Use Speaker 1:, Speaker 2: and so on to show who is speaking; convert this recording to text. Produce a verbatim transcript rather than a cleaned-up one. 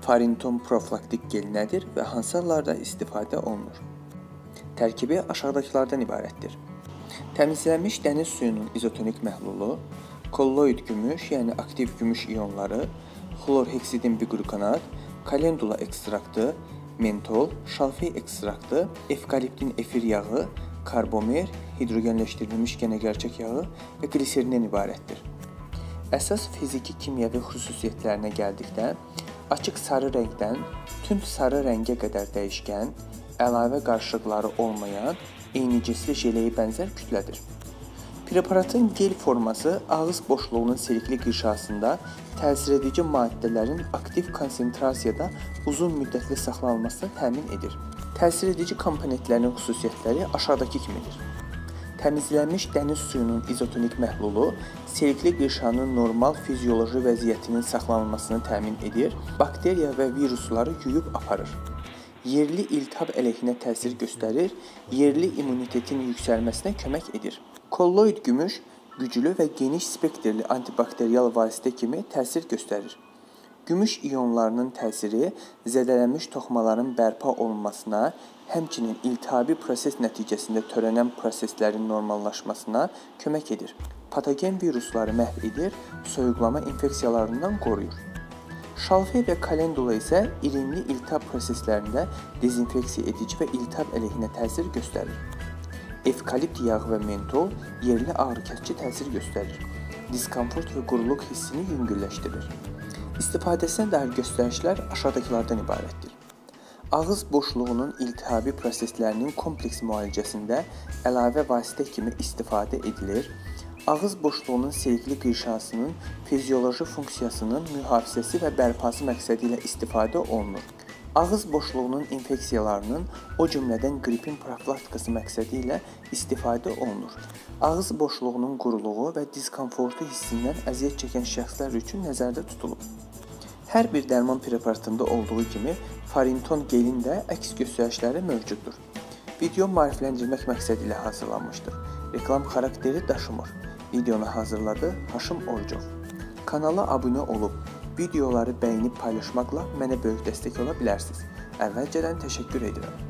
Speaker 1: Farinton profilaktik gel nədir və hansı hallarda istifadə olunur? Tərkibi aşağıdakılardan ibarətdir. Təmizlənmiş dəniz suyunun izotonik məhlulu, kolloid gümüş, yəni aktiv gümüş ionları, xlorheksidin biqlukonat, kalendula ekstraktı, mentol, şalfey ekstraktı, evkaliptin efir yağı, karbomer, hidrogenləşdirilmiş gənəgərçək yağı və qliserindən ibarətdir. Əsas fiziki kimyəvi xüsusiyyətlərinə gəldikdə, açıq sarı rəngdən tünd sarı rəngə qədər dəyişkən, əlavə qarışıqları olmayan, eynicəsli jeleyə bənzər kütlədir. Preparatın gel forması ağız boşluğunun silikli qırşasında təsir edici maddələrin aktiv konsentrasiyada uzun müddətli saxlanılmasını təmin edir. Təsir edici komponentlərin xüsusiyyətləri aşağıdakı kimidir. Təmizlənmiş dəniz suyunun izotonik məhlulu silikli qırşanın normal fizioloji vəziyyətinin saxlanılmasını təmin edir, bakteriya və virusları yuyub aparır. Yerli iltihab əleyhinə təsir göstərir, yerli immunitetin yüksəlməsinə kömək edir. Kolloid gümüş güclü və geniş spektrli antibakteriyal vasitə kimi təsir göstərir. Gümüş ionlarının təsiri zədələnmiş toxumaların bərpa olunmasına, həmçinin iltihabi proses nəticəsində törənən proseslərin normallaşmasına kömək edir. Patogen virusları məhv edir, soyuqlama infeksiyalarından qoruyur. Şalfey və kalendula isə irinli iltihab proseslərində dezinfeksiya edici və iltihab əleyhinə təsir göstərir. Evkalipt yağı və mentol yerli ağrıkəsici təsir göstərir. Diskomfort və quruluq hissini yüngülləşdirir. İstifadəsinə dair göstərişlər aşağıdakılardan ibarətdir. Ağız boşluğunun iltihabi proseslərinin kompleks müalicəsində əlavə vasitə kimi istifadə edilir. Ağız boşluğunun silikli qırşasının fizioloji funksiyasının mühafizəsi və bərpası məqsədi ilə istifadə olunur. Ağız boşluğunun infeksiyalarının, o cümlədən qripin profilaktikası məqsədi ilə istifadə olunur. Ağız boşluğunun quruluğu və diskomfortu hissindən əziyyət çəkən şəxslər üçün nəzərdə tutulub. Hər bir dərman preparatında olduğu kimi, Farinton gelin də əks göstərişləri mövcuddur. Video maarifləndirmək məqsədi ilə hazırlanmışdır. Reklam xarakteri daşımır. Videonu hazırladı Haşim Orcov. Kanala abunə olub, videoları bəyinib paylaşmaqla mənə böyük dəstək ola bilərsiniz. Əvvəlcədən təşəkkür edirəm.